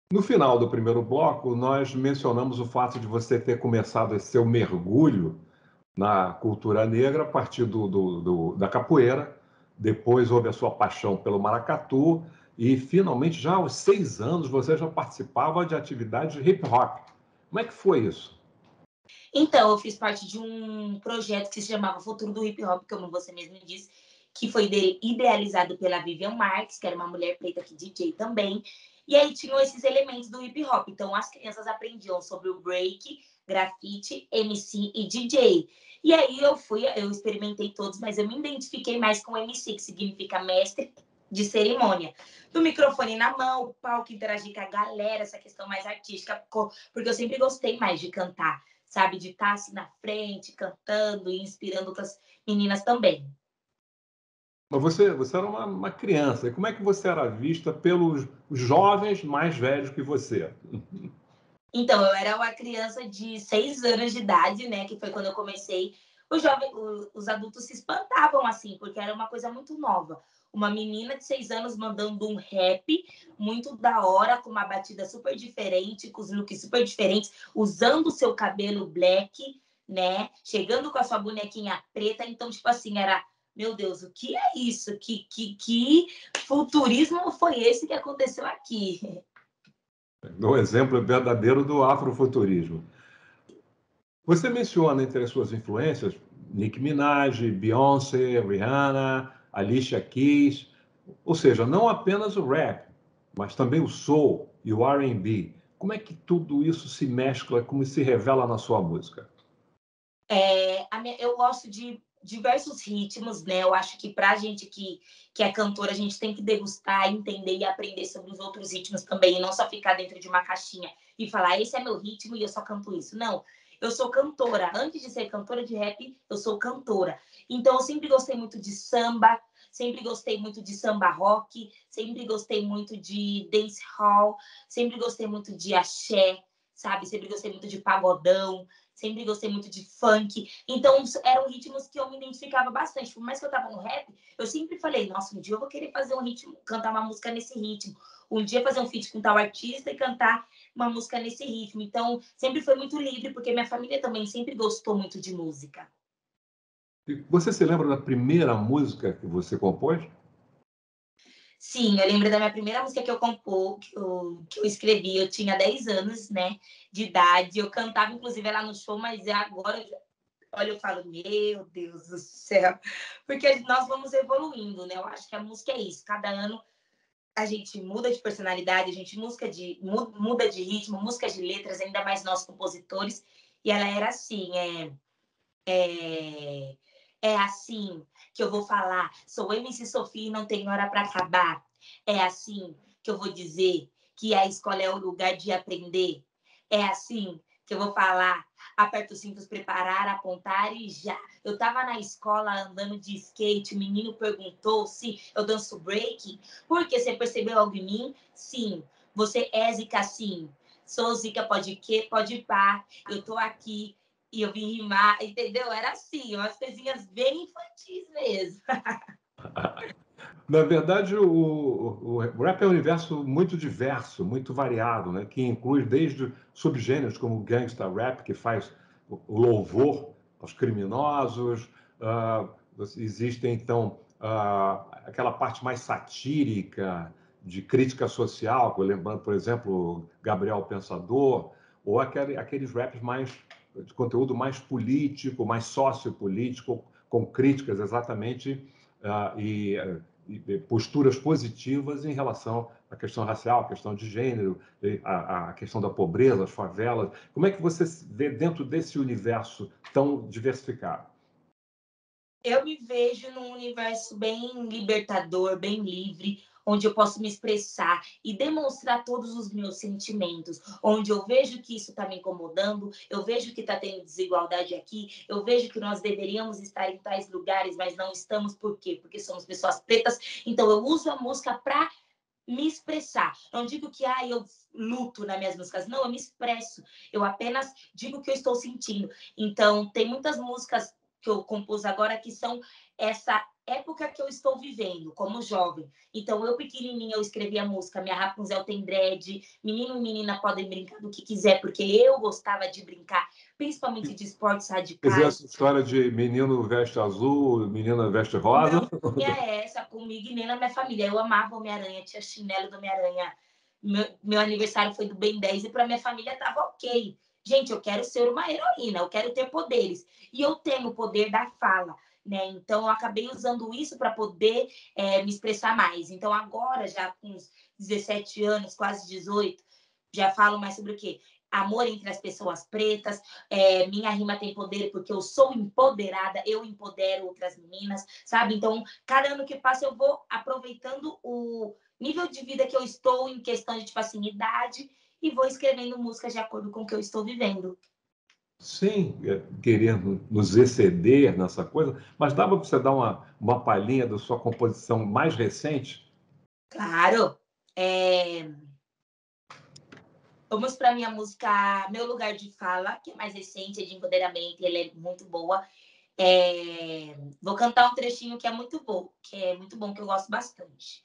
No final do primeiro bloco, nós mencionamos o fato de você ter começado esse seu mergulho na cultura negra a partir da capoeira, depois houve a sua paixão pelo maracatu e, finalmente, já aos 6 anos, você já participava de atividades de hip hop. Como é que foi isso? Então, eu fiz parte de um projeto que se chamava Futuro do Hip Hop, como você mesmo disse, que foi idealizado pela Vivian Marques, que era uma mulher preta que DJ também. E aí tinham esses elementos do hip hop. Então, as crianças aprendiam sobre o break, grafite, MC e DJ. E aí eu experimentei todos, mas eu me identifiquei mais com MC, que significa mestre de cerimônia. Do microfone na mão, o palco, interagir com a galera, essa questão mais artística, porque eu sempre gostei mais de cantar, sabe? De estar assim na frente, cantando e inspirando outras meninas também. Mas você era uma criança, e como é que você era vista pelos jovens mais velhos que você? Então, eu era uma criança de 6 anos de idade, né? Que foi quando eu comecei. Os adultos se espantavam, assim, porque era uma coisa muito nova. Uma menina de 6 anos mandando um rap muito da hora, com uma batida super diferente, com os looks super diferentes, usando o seu cabelo black, né? Chegando com a sua bonequinha preta. Então, tipo assim, era... Meu Deus, o que é isso? Que futurismo foi esse que aconteceu aqui? O exemplo verdadeiro do afrofuturismo. Você menciona entre as suas influências Nicki Minaj, Beyoncé, Rihanna, Alicia Keys, ou seja, não apenas o rap, mas também o soul e o R&B. Como é que tudo isso se mescla, como se revela na sua música? Eu gosto de diversos ritmos, né? Eu acho que para a gente que é cantora, a gente tem que degustar, entender e aprender sobre os outros ritmos também, e não só ficar dentro de uma caixinha e falar, esse é meu ritmo e eu só canto isso. Não, eu sou cantora. Antes de ser cantora de rap, eu sou cantora. Então, eu sempre gostei muito de samba, sempre gostei muito de samba rock, sempre gostei muito de dancehall, sempre gostei muito de axé, sabe? Sempre gostei muito de pagodão, sempre gostei muito de funk. Então, eram ritmos que eu me identificava bastante. Por mais que eu tava no rap, eu sempre falei, nossa, um dia eu vou querer fazer um ritmo, cantar uma música nesse ritmo. Um dia fazer um feat com tal artista e cantar uma música nesse ritmo. Então, sempre foi muito livre, porque minha família também sempre gostou muito de música. Você se lembra da primeira música que você compôs? Sim, eu lembro da minha primeira música que eu compor, que eu escrevi. Eu tinha 10 anos, né, de idade. Eu cantava, inclusive, ela no show, mas agora olha, eu falo, meu Deus do céu, porque nós vamos evoluindo, né? Eu acho que a música é isso. Cada ano a gente muda de personalidade, a gente muda de ritmo, música de letras, ainda mais nós compositores. E ela era assim, é, é assim que eu vou falar. Sou MC Sofia e não tem hora para acabar. É assim que eu vou dizer que a escola é o lugar de aprender. É assim que eu vou falar. Aperta os cintos, preparar, apontar e já. Eu tava na escola andando de skate, o menino perguntou se eu danço break. Porque você percebeu algo em mim? Sim. Você é zica, sim. Sou zica, pode que, pode pá. Eu tô aqui e eu vim rimar, entendeu? Era assim, umas coisinhas bem infantis mesmo. Na verdade, o rap é um universo muito diverso, muito variado, né? Que inclui desde subgêneros como o gangsta rap, que faz o louvor aos criminosos. Existe, então, aquela parte mais satírica, de crítica social, lembrando, por exemplo, Gabriel Pensador, ou aqueles raps mais de conteúdo mais político, mais sociopolítico, com críticas exatamente e posturas positivas em relação à questão racial, à questão de gênero, à questão da pobreza, as favelas. Como é que você vê dentro desse universo tão diversificado? Eu me vejo num universo bem libertador, bem livre, onde eu posso me expressar e demonstrar todos os meus sentimentos, onde eu vejo que isso está me incomodando, eu vejo que está tendo desigualdade aqui, eu vejo que nós deveríamos estar em tais lugares, mas não estamos, por quê? Porque somos pessoas pretas, então eu uso a música para me expressar. Não digo que eu luto nas minhas músicas, não, eu me expresso. Eu apenas digo o que eu estou sentindo. Então, tem muitas músicas que eu compus agora que são essa época que eu estou vivendo como jovem. Então, eu pequenininha, eu escrevia música, minha Rapunzel tem dread, menino e menina podem brincar do que quiser, porque eu gostava de brincar, principalmente de esportes Quer dizer, radicais. essa história de menino veste azul, menina veste rosa. Não tinha essa comigo e nem na minha família. Eu amava Homem-Aranha, tinha chinelo do Homem-Aranha. Meu aniversário foi do Ben 10 e para minha família tava ok. Gente, eu quero ser uma heroína, eu quero ter poderes. E eu tenho o poder da fala, né? Então, eu acabei usando isso para poder me expressar mais. Então, agora, já com uns 17 anos, quase 18, já falo mais sobre o quê? Amor entre as pessoas pretas, minha rima tem poder porque eu sou empoderada, eu empodero outras meninas, sabe? Então, cada ano que passa eu vou aproveitando o nível de vida que eu estou em questão de, tipo assim, idade e vou escrevendo músicas de acordo com o que eu estou vivendo. Sem querendo nos exceder nessa coisa, mas dá para você dar uma palhinha da sua composição mais recente? Claro. Vamos para minha música Meu Lugar de Fala, que é mais recente, é de empoderamento, e ela é muito boa. Vou cantar um trechinho que é muito bom, que eu gosto bastante.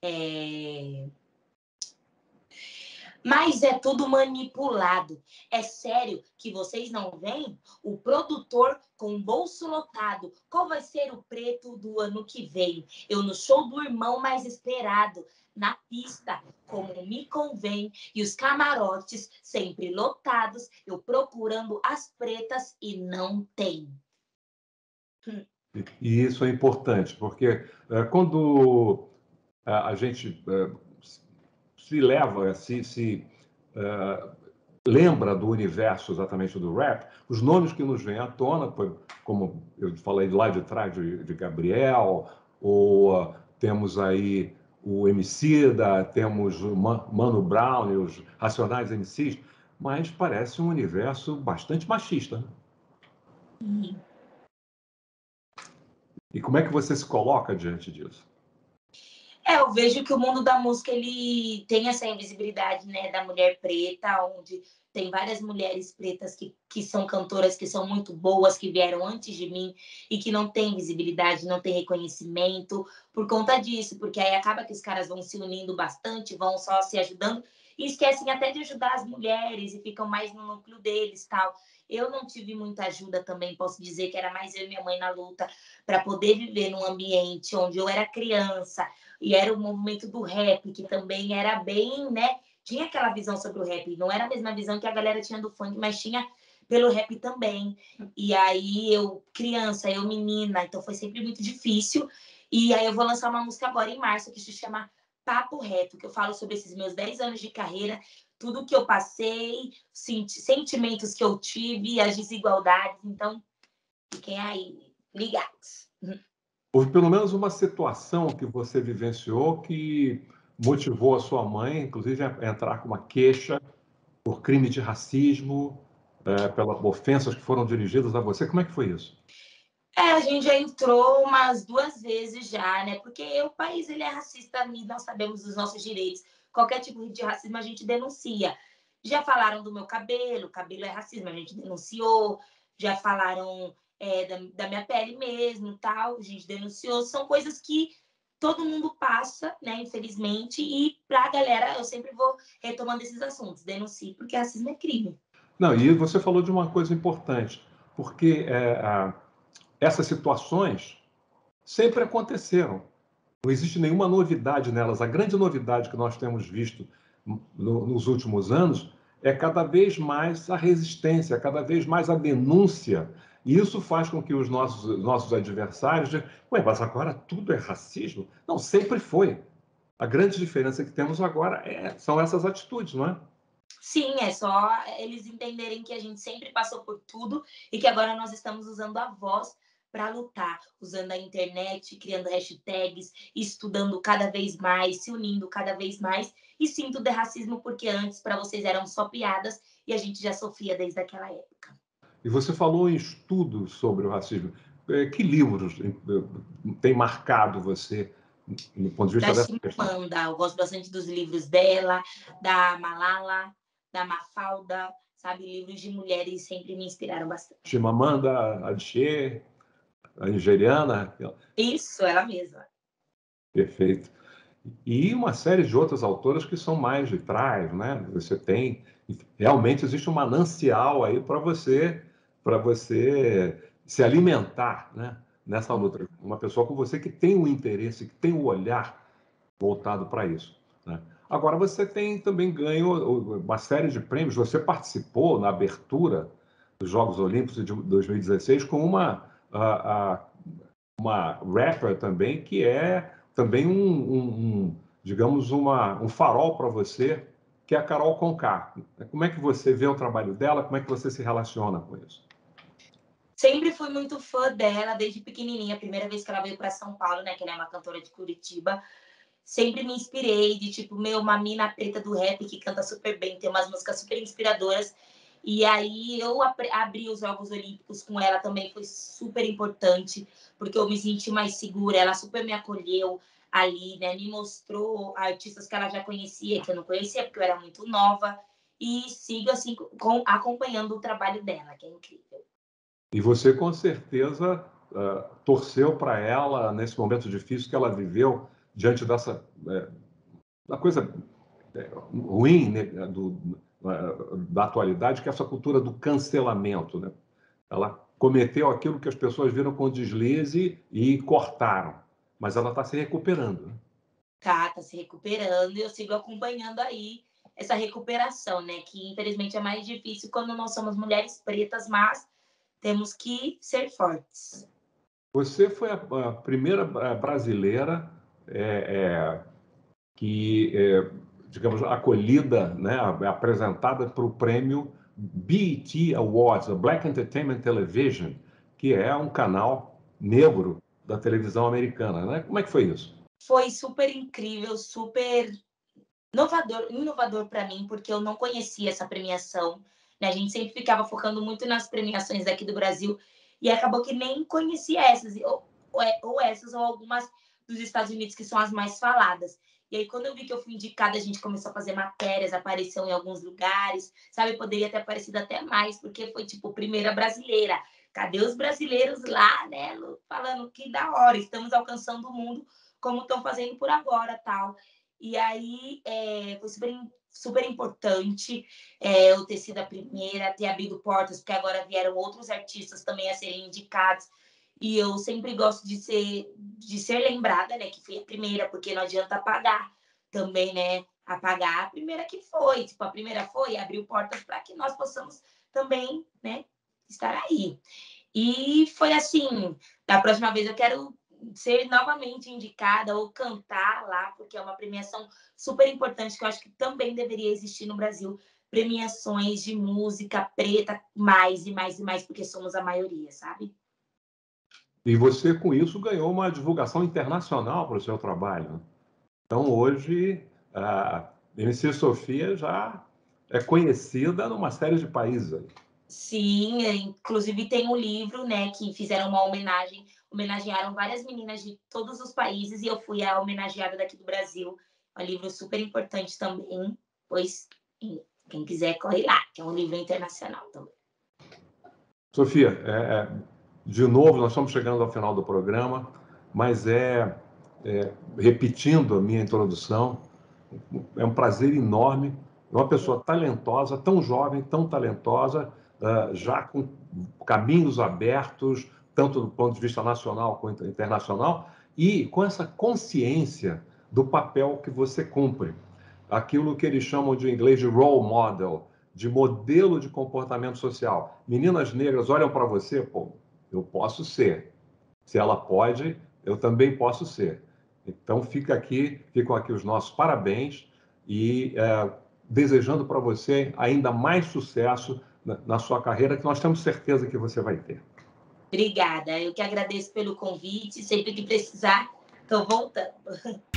Mas é tudo manipulado. É sério que vocês não veem? O produtor com o bolso lotado. Qual vai ser o preto do ano que vem? Eu no show do irmão mais esperado. Na pista, como me convém. E os camarotes sempre lotados. Eu procurando as pretas e não tem. E isso é importante, porque quando a gente se leva, lembra do universo exatamente do rap, os nomes que nos vêm à tona, como eu falei lá de trás de Gabriel, ou temos aí o Emicida, temos o Mano Brown e os Racionais MCs, mas parece um universo bastante machista. Né? E como é que você se coloca diante disso? Eu vejo que o mundo da música ele tem essa invisibilidade, né, da mulher preta, onde tem várias mulheres pretas que são cantoras, que são muito boas, que vieram antes de mim e que não têm visibilidade, não têm reconhecimento por conta disso, porque aí acaba que os caras vão se unindo bastante, vão só se ajudando e esquecem até de ajudar as mulheres e ficam mais no núcleo deles, tal. Eu não tive muita ajuda também, posso dizer que era mais eu e minha mãe na luta para poder viver num ambiente onde eu era criança, e era o movimento do rap, que também era bem, né? Tinha aquela visão sobre o rap, não era a mesma visão que a galera tinha do funk, mas tinha pelo rap também. E aí eu, criança, eu menina, então foi sempre muito difícil. E aí eu vou lançar uma música agora em março, que se chama Papo Reto, que eu falo sobre esses meus 10 anos de carreira, tudo que eu passei, sentimentos que eu tive, as desigualdades. Então, fiquem aí ligados. Houve pelo menos uma situação que você vivenciou que motivou a sua mãe, inclusive, a entrar com uma queixa por crime de racismo, pelas ofensas que foram dirigidas a você. Como é que foi isso? A gente já entrou umas 2 vezes já, né? Porque o país ele é racista e nós sabemos dos nossos direitos. Qualquer tipo de racismo a gente denuncia. Já falaram do meu cabelo é racismo, a gente denunciou. Já falaram da minha pele mesmo, tal, a gente denunciou. São coisas que todo mundo passa, né? Infelizmente. E pra galera, eu sempre vou retomando esses assuntos. Denuncie, porque racismo é crime. Não, e você falou de uma coisa importante, porque essas situações sempre aconteceram. Não existe nenhuma novidade nelas. A grande novidade que nós temos visto nos últimos anos é cada vez mais a resistência, cada vez mais a denúncia. E isso faz com que os nossos adversários digam: ué, mas agora tudo é racismo? Não, sempre foi. A grande diferença que temos agora são essas atitudes, não é? Sim, é só eles entenderem que a gente sempre passou por tudo e que agora nós estamos usando a voz para lutar, usando a internet, criando hashtags, estudando cada vez mais, se unindo cada vez mais. E sinto de racismo porque antes para vocês eram só piadas e a gente já sofria desde aquela época. E você falou em estudos sobre o racismo. Que livros têm marcado você do ponto de vista Da dessa questão? Chimamanda, eu gosto bastante dos livros dela, da Malala, da Mafalda, sabe? Livros de mulheres sempre me inspiraram bastante. Chimamanda Adichie, a nigeriana? Isso, ela mesma. Perfeito. E uma série de outras autoras que são mais de trás, né? Você tem... Realmente existe um manancial aí para você se alimentar, né? Nessa luta. Uma pessoa como você que tem o interesse, que tem o olhar voltado para isso, né? Agora, você tem também ganho uma série de prêmios. Você participou na abertura dos Jogos Olímpicos de 2016 com uma rapper também, que é também digamos, um farol para você, que é a Carol Conká. Como é que você vê o trabalho dela? Como é que você se relaciona com isso? Sempre fui muito fã dela, desde pequenininha. A primeira vez que ela veio para São Paulo, né, que ela é uma cantora de Curitiba, sempre me inspirei de, tipo, uma mina preta do rap que canta super bem, tem umas músicas super inspiradoras. E aí eu abri os Jogos Olímpicos com ela também, foi super importante, porque eu me senti mais segura, ela super me acolheu ali, né? Me mostrou artistas que ela já conhecia, que eu não conhecia, porque eu era muito nova, e sigo, assim, acompanhando o trabalho dela, que é incrível. E você, com certeza, torceu para ela nesse momento difícil que ela viveu, diante da coisa ruim, né, da atualidade, que é essa cultura do cancelamento, né? Ela cometeu aquilo que as pessoas viram com deslize e cortaram, mas ela está se recuperando, né? Tá se recuperando e eu sigo acompanhando aí essa recuperação, né? Que infelizmente é mais difícil quando nós somos mulheres pretas, mas temos que ser fortes. Você foi a primeira brasileira que, digamos, acolhida, né, apresentada para o prêmio BET Awards, a Black Entertainment Television, que é um canal negro da televisão americana, né? Como é que foi isso? Foi super incrível, super inovador para mim, porque eu não conhecia essa premiação, né? A gente sempre ficava focando muito nas premiações daqui do Brasil e acabou que nem conhecia essas, ou essas, ou algumas dos Estados Unidos, que são as mais faladas. E aí, quando eu vi que eu fui indicada, a gente começou a fazer matérias, apareceu em alguns lugares, sabe? Poderia ter aparecido até mais, porque foi, tipo, primeira brasileira. Cadê os brasileiros lá, né? Falando que da hora, estamos alcançando o mundo como estão fazendo por agora, tal. E aí foi super importante eu ter sido a primeira, ter abrido portas, porque agora vieram outros artistas também a serem indicados. E eu sempre gosto de ser lembrada, né, que fui a primeira, porque não adianta apagar também, né? Apagar a primeira que foi. Tipo, a primeira foi, abriu portas para que nós possamos também, né, estar aí. E foi assim, da próxima vez eu quero ser novamente indicada ou cantar lá, porque é uma premiação super importante que eu acho que também deveria existir no Brasil, premiações de música preta mais e mais e mais, porque somos a maioria, sabe? E você, com isso, ganhou uma divulgação internacional para o seu trabalho, né? Então, hoje, a MC Sofia já é conhecida numa série de países. Sim, inclusive tem um livro, né, que fizeram uma homenagem, homenagearam várias meninas de todos os países e eu fui a homenageada daqui do Brasil. É um livro super importante também, pois quem quiser corre lá, que é um livro internacional também. Sofia, de novo, nós estamos chegando ao final do programa, mas repetindo a minha introdução, é um prazer enorme. Uma pessoa talentosa, tão jovem, tão talentosa, já com caminhos abertos, tanto do ponto de vista nacional quanto internacional, e com essa consciência do papel que você cumpre. Aquilo que eles chamam de, em inglês, de role model, de modelo de comportamento social. Meninas negras olham para você, pô, eu posso ser. Se ela pode, eu também posso ser. Então, ficam aqui os nossos parabéns e desejando para você ainda mais sucesso na sua carreira, que nós temos certeza que você vai ter. Obrigada, eu que agradeço pelo convite, sempre que precisar, estou voltando.